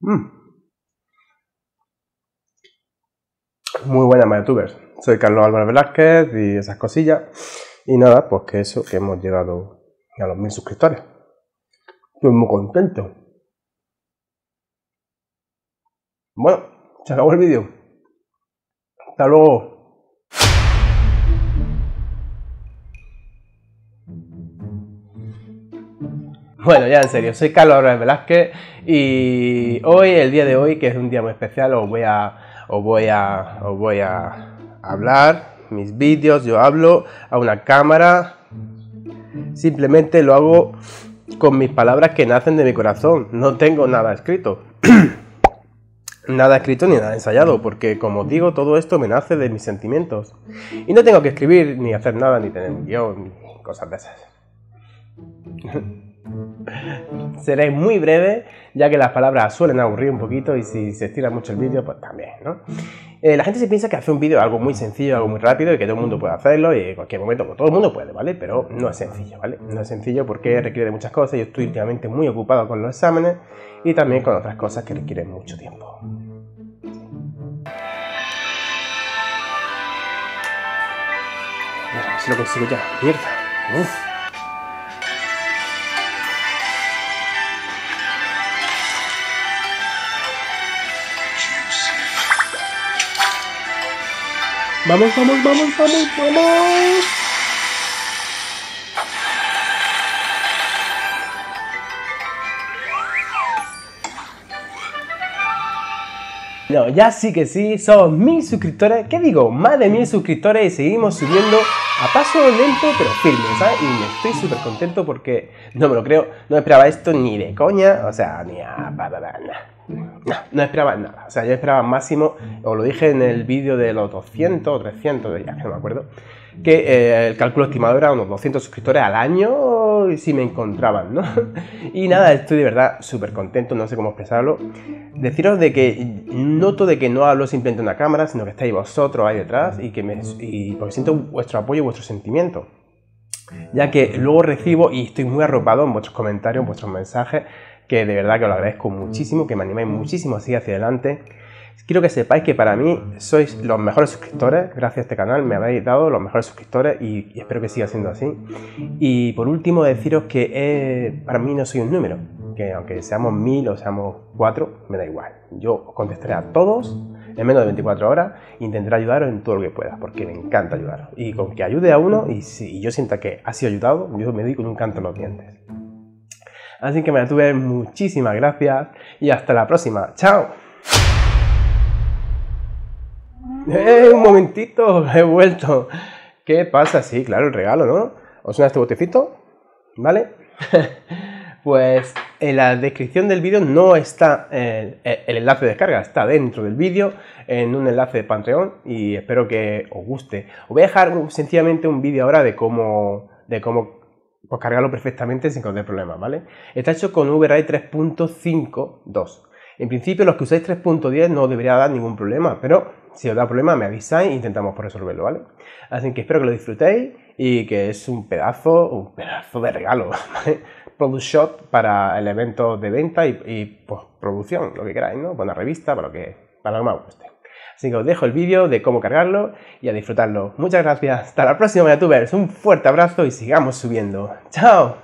Muy buenas, youtubers. Soy Carlos Álvarez Velázquez y esas cosillas. Y nada, pues que eso, que hemos llegado a los 1000 suscriptores. Estoy muy contento. Bueno, se acabó el vídeo. Hasta luego. Bueno, ya en serio, soy Carlos Álvarez Velázquez y hoy, el día de hoy, que es un día muy especial, os voy a hablar mis vídeos. Yo hablo a una cámara, simplemente lo hago con mis palabras que nacen de mi corazón. No tengo nada escrito. Nada escrito ni nada ensayado, porque como os digo, todo esto me nace de mis sentimientos. Y no tengo que escribir, ni hacer nada, ni tener un guión, ni cosas de esas. Seré muy breve, ya que las palabras suelen aburrir un poquito y si se estira mucho el vídeo, pues también, ¿no? La gente se piensa que hacer un vídeo es algo muy sencillo, algo muy rápido y que todo el mundo puede hacerlo y en cualquier momento, pues todo el mundo puede, ¿vale? Pero no es sencillo, ¿vale? No es sencillo porque requiere de muchas cosas. Yo estoy últimamente muy ocupado con los exámenes y también con otras cosas que requieren mucho tiempo. A ver si lo consigo ya. Mierda. Uf. ¡Vamos, vamos, vamos, vamos, vamos! No, ya sí que sí, somos 1000 suscriptores. ¿Qué digo? Más de 1000 suscriptores y seguimos subiendo a paso lento pero firme, ¿sabes? Y me estoy súper contento porque no me lo creo, no esperaba esto ni de coña, o sea, ni a... No esperaba nada, o sea, yo esperaba máximo, os lo dije en el vídeo de los 200 o 300, ya que no me acuerdo, que el cálculo estimado era unos 200 suscriptores al año si me encontraban, ¿no? Y nada, estoy de verdad súper contento, no sé cómo expresarlo. Deciros de que noto de que no hablo simplemente en una cámara, sino que estáis vosotros ahí detrás y porque siento vuestro apoyo y vuestro sentimiento. Ya que luego recibo y estoy muy arropado en vuestros comentarios, en vuestros mensajes, que de verdad que os lo agradezco muchísimo, que me animáis muchísimo a seguir hacia adelante. Quiero que sepáis que para mí sois los mejores suscriptores. Gracias a este canal me habéis dado los mejores suscriptores y espero que siga siendo así. Y por último deciros que para mí no soy un número, que aunque seamos 1000 o seamos 4, me da igual. Yo os contestaré a todos en menos de 24 horas e intentaré ayudaros en todo lo que pueda, porque me encanta ayudaros. Y con que ayude a uno y si yo sienta que ha sido ayudado, yo me doy con un canto en los dientes. Así que me tuve muchísimas gracias y hasta la próxima. ¡Chao! Un momentito, he vuelto. ¿Qué pasa? Sí, claro, el regalo, ¿no? ¿Os suena este botecito? ¿Vale? Pues en la descripción del vídeo no está el enlace de descarga, está dentro del vídeo en un enlace de Patreon y espero que os guste. Os voy a dejar sencillamente un vídeo ahora de cómo pues cargarlo perfectamente sin que os dé problemas, ¿vale? Está hecho con VRAI 3.5.2. En principio los que usáis 3.10 no debería dar ningún problema, pero si os da problema me avisáis e intentamos resolverlo, ¿vale? Así que espero que lo disfrutéis y que es un pedazo de regalo, ¿vale? Product shot para el evento de venta y postproducción, lo que queráis, ¿no? Para una revista, para lo que más guste. Así que os dejo el vídeo de cómo cargarlo y a disfrutarlo. Muchas gracias. Hasta la próxima, youtubers. Un fuerte abrazo y sigamos subiendo. ¡Chao!